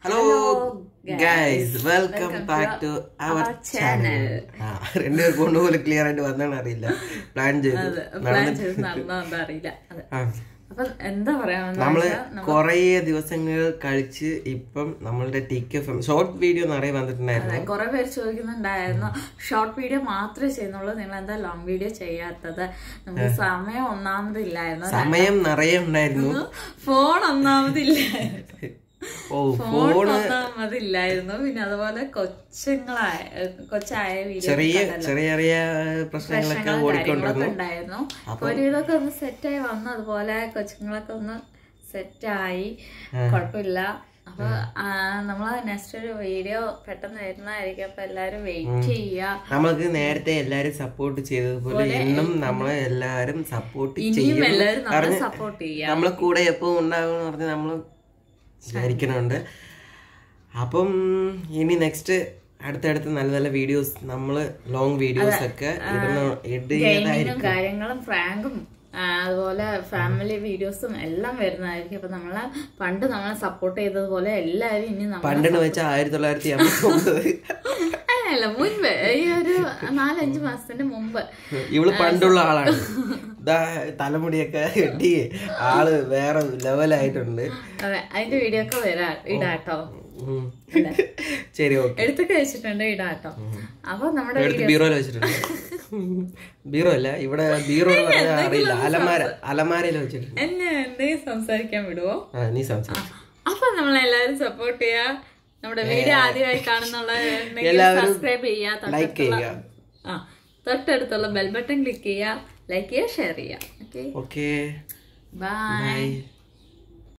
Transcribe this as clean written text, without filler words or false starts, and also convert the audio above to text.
Hello guys, welcome back to our channel. Rendu kondu pole clear ആയിട്ട് വന്നാണ് അറിയില്ല. Plan ചെയ്തു നടന്നതാ അറിയില്ല. അപ്പോൾ എന്താ പറയാ നമ്മൾ കുറേ ദിവസങ്ങൾ കഴിച്ച് ഇപ്പം നമ്മളുടെ Tkfamily ഷോർട്ട് വീഡിയോ നിറയെ വന്നിട്ടുണ്ടായിരുന്നു. കുറേ പേര് ചോദിക്കുന്നുണ്ടായിരുന്നു ഷോർട്ട് വീഡിയോ മാത്രമേ ചെയ്യുന്നുള്ളൂ, നിങ്ങൾ എന്താ ലോങ് വീഡിയോ ചെയ്യാത്തത്? നമുക്ക് സമയം ഒന്നാമതില്ലായിരുന്നു, സമയം നിറയെ ഉണ്ടായിരുന്നു, ഫോൺ ഒന്നാമതില്ലായിരുന്നു, ഒന്നാമതില്ലായിരുന്നു. പിന്നെ അതുപോലെ കൊച്ചായ ചെറിയ ചെറിയ പ്രശ്നങ്ങളൊക്കെ ഉണ്ടായിരുന്നു. ഒരു ഇതൊക്കെ ഒന്ന് സെറ്റായി വന്നു, അതുപോലെ കൊച്ചുങ്ങളൊക്കെ ഒന്ന് സെറ്റായി, കുഴപ്പമില്ല. അപ്പൊ നമ്മള് നെക്സ്റ്റ് ഒരു വീഡിയോ പെട്ടെന്ന് വരുന്നതായിരിക്കും. അപ്പൊ എല്ലാരും വെയിറ്റ് ചെയ്യാ. നമ്മൾക്ക് നേരത്തെ എല്ലാരും സപ്പോർട്ട് ചെയ്തതുപോലെ ഇന്നും നമ്മളെ എല്ലാരും സപ്പോർട്ട് ചെയ്യും. എല്ലാരും നമ്മളെ സപ്പോർട്ട് ചെയ്യാം. നമ്മളെ കൂടെ എപ്പോ ഉണ്ടാകും പറഞ്ഞ് നമ്മള് വിചാരിക്കുന്നുണ്ട്. അപ്പം ഇനി നെക്സ്റ്റ് അടുത്തടുത്ത് നല്ല നല്ല വീഡിയോസ്, നമ്മള് ലോങ് വീഡിയോസ് ഒക്കെ കാര്യങ്ങളും ഫ്രാങ്കും അതുപോലെ ഫാമിലി വീഡിയോസും എല്ലാം വരുന്നതായിരിക്കും. അപ്പൊ നമ്മളെ നമ്മളെ സപ്പോർട്ട് ചെയ്തതുപോലെ എല്ലാരും ഇനി പണ്ടെന്ന് വെച്ചാൽ 1989 അല്ല മുൻപ്, ഈ ഒരു 4-5 മാസത്തിന്റെ മുമ്പ് ഇവള് പണ്ടുള്ള ആളാണ്. തലമുടിയൊക്കെ കെട്ടി ആള് വേറെ ലെവലായിട്ടുണ്ട്. അതെ, അതിന്റെ വീഡിയോ ഒക്കെ ഇടാട്ടോ. ശരി, ഓക്കെ, എടുത്തൊക്കെ വെച്ചിട്ടുണ്ട്, ഇടാട്ടോ. അപ്പൊ നമ്മുടെ ബീറോയിൽ വെച്ചിട്ടുണ്ട്. ബീറോ അല്ല, ഇവിടെ ബീറോ അറിയില്ല, അലമാരയിൽ വെച്ചിട്ടുണ്ട്. എന്നെ എന്തെങ്കിലും സംസാരിക്കാൻ വിടുവോ? നീ സംസാരിച്ചു. അപ്പൊ നമ്മളെല്ലാരും സപ്പോർട്ട് ചെയ്യാ. നമ്മുടെ വീഡിയോ ആദ്യമായി കാണുന്നുള്ള സബ്സ്ക്രൈബ് ചെയ്യാ, ലൈക്ക് ചെയ്യുക, തൊട്ടടുത്തുള്ള ബെൽ ബട്ടൺ ക്ലിക്ക് ചെയ്യുക, ലൈക്ക് ചെയ്യുക, ഷെയർ ചെയ്യുക. Okay, by.